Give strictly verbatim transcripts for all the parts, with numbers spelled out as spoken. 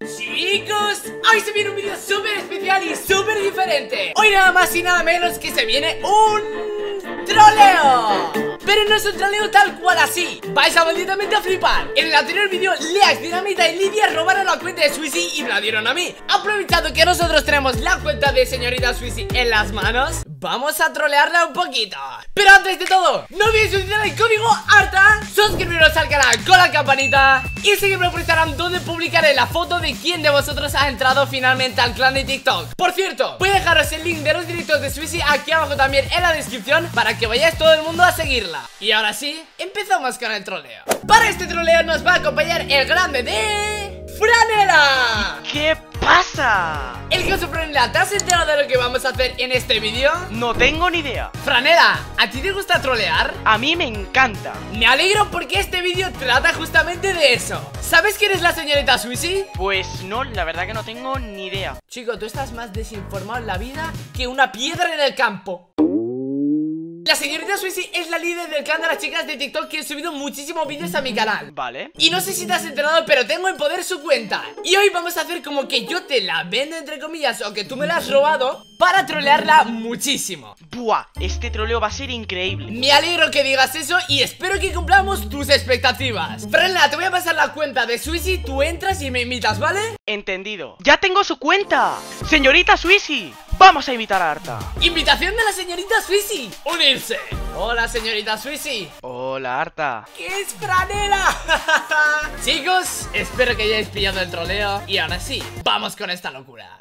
Chicos, hoy se viene un vídeo súper especial y súper diferente. Hoy nada más y nada menos que se viene un troleo. Pero no es un troleo tal cual así. Vais a malditamente a flipar. En el anterior vídeo, Leax, Dinamita y Lidia robaron la cuenta de Swissi y me la dieron a mí. Aprovechando que nosotros tenemos la cuenta de señorita Swissi en las manos, vamos a trolearla un poquito. Pero antes de todo, no olvidéis utilizar el código ARTA, suscribiros al canal con la campanita y seguirme por Instagram, donde publicaré la foto de quién de vosotros ha entrado finalmente al clan de TikTok. Por cierto, voy a dejaros el link de los directos de Swissi aquí abajo también en la descripción, para que vayáis todo el mundo a seguirla. Y ahora sí, empezamos con el troleo. Para este troleo nos va a acompañar el grande de... ¡Franela! ¿Qué pasa? El caso, Franela, ¿te has enterado de lo que vamos a hacer en este vídeo? No tengo ni idea. Franela, ¿a ti te gusta trolear? A mí me encanta. Me alegro porque este vídeo trata justamente de eso. ¿Sabes quién es la señorita Swissi? Pues no, la verdad que no tengo ni idea. Chico, tú estás más desinformado en la vida que una piedra en el campo. La señorita Swissi es la líder del clan de las chicas de TikTok, que he subido muchísimos vídeos a mi canal. Vale. Y no sé si te has enterado, pero tengo en poder su cuenta. Y hoy vamos a hacer como que yo te la vendo, entre comillas, o que tú me la has robado, para trolearla muchísimo. Buah, este troleo va a ser increíble. Me alegro que digas eso y espero que cumplamos tus expectativas. Franela, te voy a pasar la cuenta de Swissi, tú entras y me invitas, ¿vale? Entendido. ¡Ya tengo su cuenta! ¡Señorita Swissi! ¡Vamos a invitar a Arta! ¡Invitación de la señorita Swissi! ¡Unirse! Hola, señorita Swissi. Hola, Arta. ¿Qué es Franela? Chicos, espero que hayáis pillado el troleo. Y ahora sí, vamos con esta locura.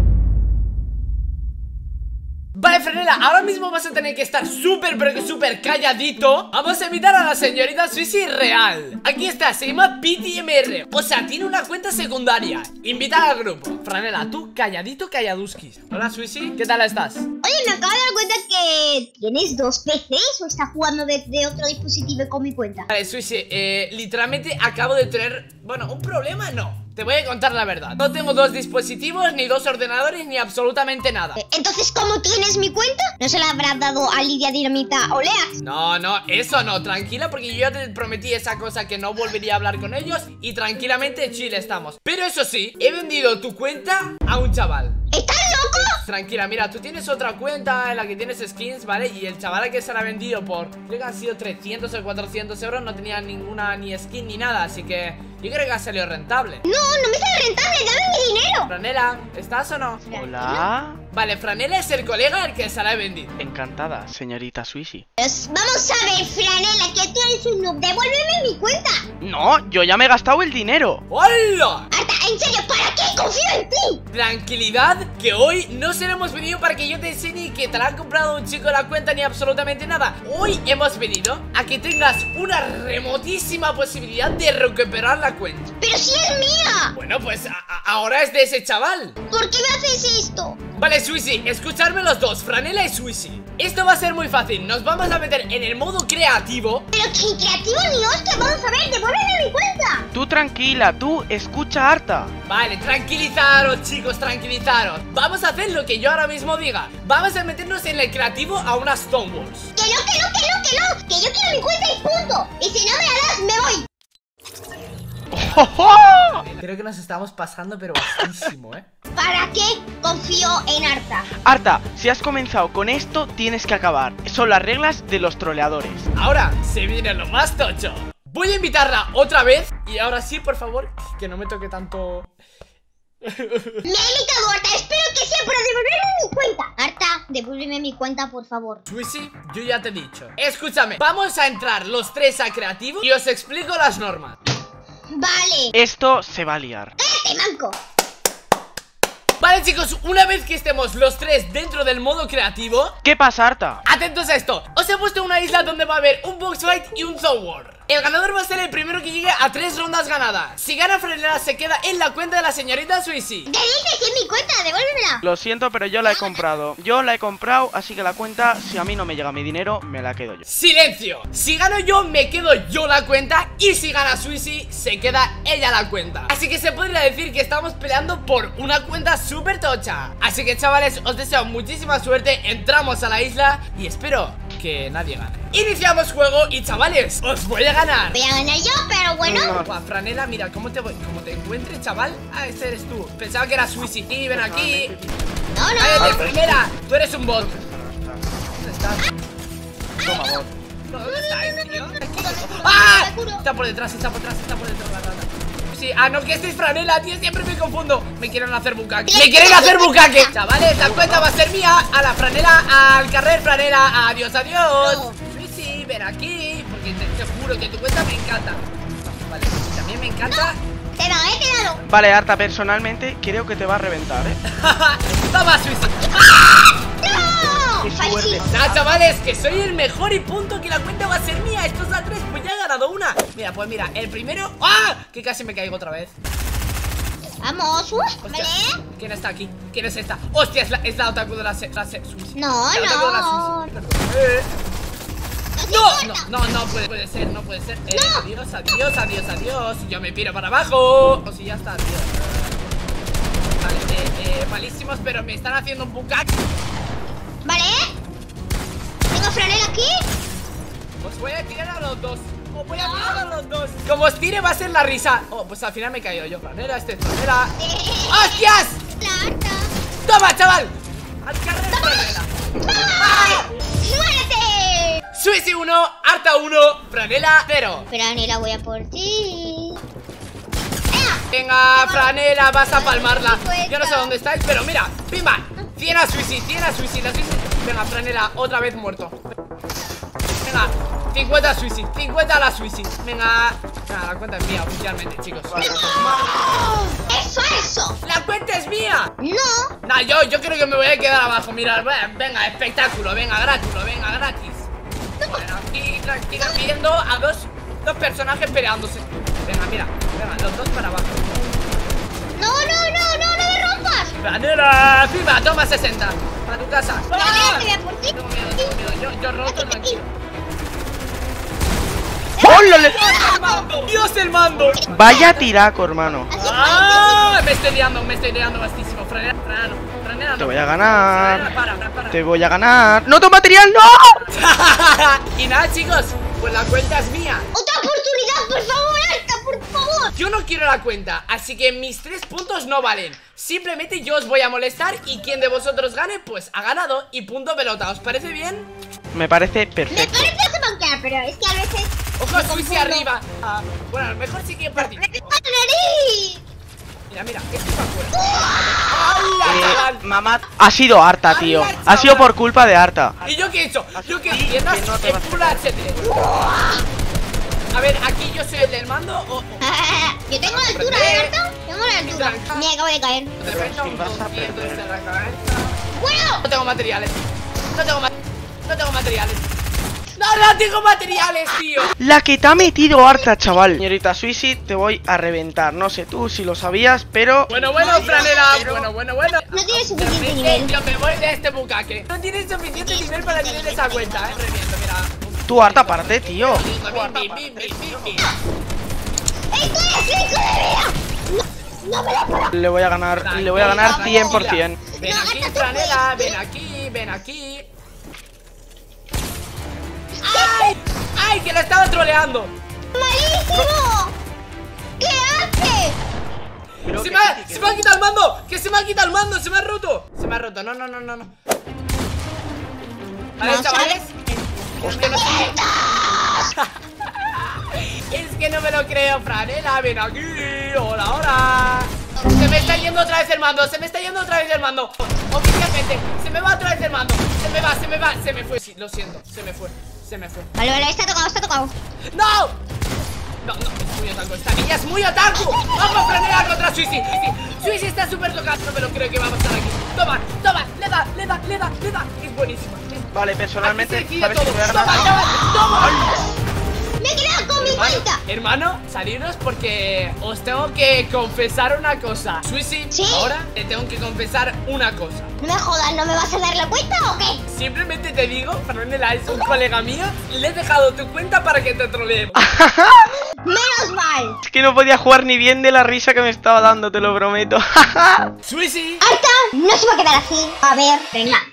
Vale, Franela, ahora mismo vas a tener que estar súper, pero que súper calladito. Vamos a invitar a la señorita Swissi real. Aquí está, se llama P T M R. O sea, tiene una cuenta secundaria. Invitar al grupo. Franela, tú calladito, calladuskis. Hola, Swissi, ¿qué tal estás? Oye, me acabo de dar cuenta que tienes dos P Cs o estás jugando desde otro dispositivo con mi cuenta. Vale, Swissi, eh, literalmente acabo de tener, bueno, un problema no. Te voy a contar la verdad. No tengo dos dispositivos, ni dos ordenadores, ni absolutamente nada. Entonces, ¿cómo tienes mi cuenta? ¿No se la habrás dado a Lidia, Dinamita o Leax? No, no, eso no, tranquila, porque yo ya te prometí esa cosa, que no volvería a hablar con ellos. Y tranquilamente chill estamos. Pero eso sí, he vendido tu cuenta a un chaval. ¿Estás loco? Tranquila, mira, tú tienes otra cuenta en la que tienes skins, ¿vale? Y el chaval que se la ha vendido por, creo que han sido trescientos o cuatrocientos euros, no tenía ninguna ni skin ni nada. Así que yo creo que ha salido rentable. No, no me sale rentable, dame mi dinero. Franela, ¿estás o no? Hola. Vale, Franela es el colega al que se la he vendido. Encantada, señorita Swissi. Pues vamos a ver, Franela, que tú eres un noob. Devuélveme mi cuenta. No, yo ya me he gastado el dinero. ¡Hola! Arta, en serio, ¿para qué confío en ti? Tranquilidad, que hoy no se lo hemos venido para que yo te enseñe que te la ha comprado un chico la cuenta ni absolutamente nada. Hoy hemos venido a que tengas una remotísima posibilidad de recuperar la cuenta. Pero si es mía. Bueno, pues a a ahora es de ese chaval. ¿Por qué me haces esto? Vale, Swissi, escuchadme los dos, Franela y Swissi. Esto va a ser muy fácil, nos vamos a meter en el modo creativo. Pero que creativo ni hostia, vamos a ver, devuélveme mi cuenta. Tú tranquila, tú escucha a Arta. Vale, tranquilizaros, chicos, tranquilizaros. Vamos a hacer lo que yo ahora mismo diga. Vamos a meternos en el creativo a unas Stonewalls. Que no, que no, que no, que no, que yo quiero mi cuenta y punto. Y si no me la das, me voy. ¡Oh, oh! Creo que nos estamos pasando, pero bastísimo, ¿eh? ¿Para qué confío en Arta? Arta, si has comenzado con esto, tienes que acabar. Son las reglas de los troleadores. Ahora se viene lo más tocho. Voy a invitarla otra vez. Y ahora sí, por favor, que no me toque tanto. Me he invitado, Arta, espero que sea para devolverme mi cuenta. Arta, devuélveme mi cuenta, por favor. Swissi, yo ya te he dicho. Escúchame, vamos a entrar los tres a creativo y os explico las normas. Vale. Esto se va a liar. ¡Cállate, manco! Vale, chicos, una vez que estemos los tres dentro del modo creativo, ¿Qué pasa, Arta? atentos a esto. Os he puesto una isla donde va a haber un box fight y un zone war. El ganador va a ser el primero que llegue a tres rondas ganadas. Si gana, Franela se queda en la cuenta de la señorita Swissi. ¿Qué dices? Si es mi cuenta, devuélvemela. Lo siento, pero yo la he comprado. Yo la he comprado, así que la cuenta, si a mí no me llega mi dinero, me la quedo yo. ¡Silencio! Si gano yo, me quedo yo la cuenta. Y si gana Swissi, se queda ella la cuenta. Así que se podría decir que estamos peleando por una cuenta súper tocha. Así que, chavales, os deseo muchísima suerte. Entramos a la isla y espero que nadie gane. Iniciamos juego y chavales, os voy a ganar. Voy a ganar yo, pero bueno. No. Guau, Franela, mira, ¿cómo te voy? Como te encuentres, chaval. Ah, ese eres tú. Pensaba que era Suisi. Y ven aquí. No, no. Cállate, Franela. Tú eres un bot. ¿Dónde estás? Toma, bot. ¿Dónde estás, tío? Aquí. ¡Ah! Me curo. Está por detrás, está por detrás, está por detrás la rata. Sí, ah, no, que este es Franela, tío, siempre me confundo. Me quieren hacer bucaque. ¡Me quieren hacer bucaque! Chavales, la cuenta va a ser mía. A la Franela, al carrer Franela. Adiós, adiós. No. Sí, sí, ven aquí. Porque te, te juro que tu cuenta me encanta. Vale, y también me encanta. Te van a quedar. Vale, Arta, personalmente creo que te va a reventar, ¿eh? Toma, Suisi. ¡No! Qué suerte. Falsísimo. Nah, chavales, que soy el mejor y punto, que la cuenta va a ser mía. Estos a tres, pues ya he ganado una. Mira, pues mira, el primero. ¡Ah! Que casi me caigo otra vez. Vamos, uh, Hostia, ¿vale? ¿quién está aquí? ¿Quién es esta? ¡Hostia! Es la, es la otaku de la, se, la se, Suisi. No, La otaku de la no. Suisi. Eh. No, no, no, no puede, puede ser, no puede ser. Eh, No. Adiós, adiós, adiós, adiós. Yo me piro para abajo. O si ya está, tío. Vale, eh, eh, malísimos, pero me están haciendo un bucaque. ¿Vale? Tengo franela aquí. Os voy a tirar a los dos. Os voy a tirar a los dos. Como os tire va a ser la risa. Oh, pues al final me he caído yo. Franela, este es Franela. ¡Hostias! La harta. ¡Toma, chaval! ¡Al carrer, Franela! ¡Ah! ¡Muérete! Suisi uno, Arta uno, Franela cero. Franela, voy a por ti. ¡Ea! Venga, Franela, vas a palmarla. Yo no sé dónde estáis, pero mira, pimba. cien a Suisi, cien a Suisi, la Suisi. Venga, Franela, otra vez muerto. Venga, cincuenta a Suisi, cincuenta a la Suisi. Venga, venga, la cuenta es mía oficialmente, chicos. ¡No! ¡Es falso! ¡La cuenta es mía! No. Nah, yo, yo creo que me voy a quedar abajo. Mirad, venga, espectáculo, venga, gratuito, venga, gratis. Bueno, aquí tranquila, viendo a dos, dos personajes peleándose. Venga, mira, venga, los dos para abajo. No, no, no, no, no me rompas. Franela, pimba, toma sesenta. Para tu casa. Franela, te voy a por ti. Tengo miedo, tengo miedo. Yo, yo roto, tranquilo. ¡Ólale! ¡Dios, el mando! Vaya tiraco, hermano. ¡Ah! Me estoy liando, me estoy liando bastísimo. Franela, Franela, no. Franela, no. Te voy a Franela, ganar. para, para, para. Te voy a ganar. ¡No, tu material, no! Y nada, chicos, pues la cuenta es mía. Otra oportunidad, por favor, Arta, por favor. Yo no quiero la cuenta, así que mis tres puntos no valen. Simplemente yo os voy a molestar y quien de vosotros gane, pues ha ganado y punto pelota. ¿Os parece bien? Me parece Me perfecto. parece que banquear, pero es que a veces. Ojo, Suisi arriba. Ah, bueno, a lo mejor sí que partir. ¡La nariz! Mira, mira, este para afuera. ¡Hala, Eh, chaval! mamá, ha sido Arta, tío. Ha sido por culpa de Arta. ¿Y yo qué he hecho? ¿Yo qué Sí, tiendas? que no te En vas a Full H D. A ver, aquí yo soy el del mando o... Yo tengo la altura, ¿eh, Arta? Tengo la altura. Me acabo de caer. De repente un vas a concierto perder. desde la cabeza. ¡Bueno! No tengo materiales. No tengo, ma no tengo materiales. ¡No, no tengo materiales, tío! La que te ha metido Arta, chaval. Señorita Suisi, te voy a reventar. No sé tú si lo sabías, pero... Bueno, bueno, Franela. Bueno, bueno, bueno. No tienes suficiente Realmente, nivel. Yo me voy de este bucaque. No tienes suficiente nivel para tener esa cuenta, eh. Reviento, mira. Tú, Arta, párate, tío. Bim, bim, bim, bim, bim, bim. ¡Estoy a cinco de vida! ¡No, no me lo puedo! Le voy a ganar, le voy a ganar cien por cien. Ven aquí, Franela, ven aquí, ven aquí. ¡Ay! ¡Ay! Que la estaba troleando. ¡Malísimo! ¿Qué hace? Pero Se que me, ha, sí, que se me ha quitado el mando. Que se me ha quitado el mando. Se me ha roto. Se me ha roto. No, no, no, no, no. Vale, No, chavales. ¿sabes? Es que no Es que no me lo creo, Franela. Ven aquí. Hola, hola. Se me está yendo otra vez el mando. Se me está yendo otra vez el mando. Oficialmente. Se me va otra vez el mando. Se me va, se me va. Se me fue. Sí, lo siento. Se me fue. Se me fue. Vale, vale, está tocado, está tocado. ¡No! No, no, es muy otaku. Esta niña es muy otaku. Vamos, Franela contra Suisi. Suisi, Suisi está súper tocado. No me lo creo que va a pasar aquí. Toma, toma. Le da, le da, le da, le da. Es buenísima. Vale, personalmente, Aquí se ¿sabes decide si voy a todo. Toma, ganar? toma, toma. Me he quedado con mi Hermano, cuenta. hermano, saliros porque os tengo que confesar una cosa. Suisi, ¿Sí? ahora te tengo que confesar una cosa. No me jodas, ¿no me vas a dar la cuenta o qué? Simplemente te digo, Franela es un colega mío. Le he dejado tu cuenta para que te troleemos. Menos mal. Es que no podía jugar ni bien de la risa que me estaba dando, te lo prometo. Suisi. Arta, no se va a quedar así. A ver, venga.